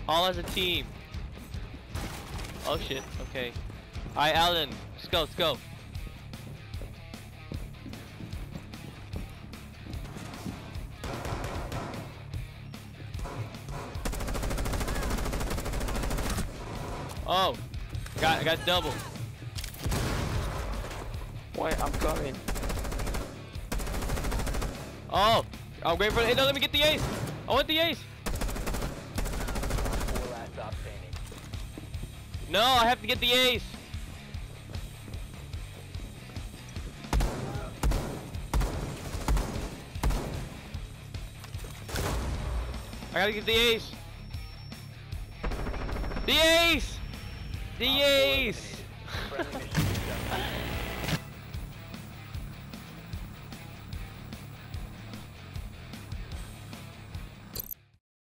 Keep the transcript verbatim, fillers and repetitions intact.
All as a team. Oh shit. Okay. Alright, Alan. Let's go. Let's go. Oh, got got double. Wait, I'm coming. Oh, I'm waiting for it. Hey, no, let me get the ace. I want the ace. Four last stop standing. No, I have to get the ace. I gotta get the ace. The ace. The ace. Friendly mission successful.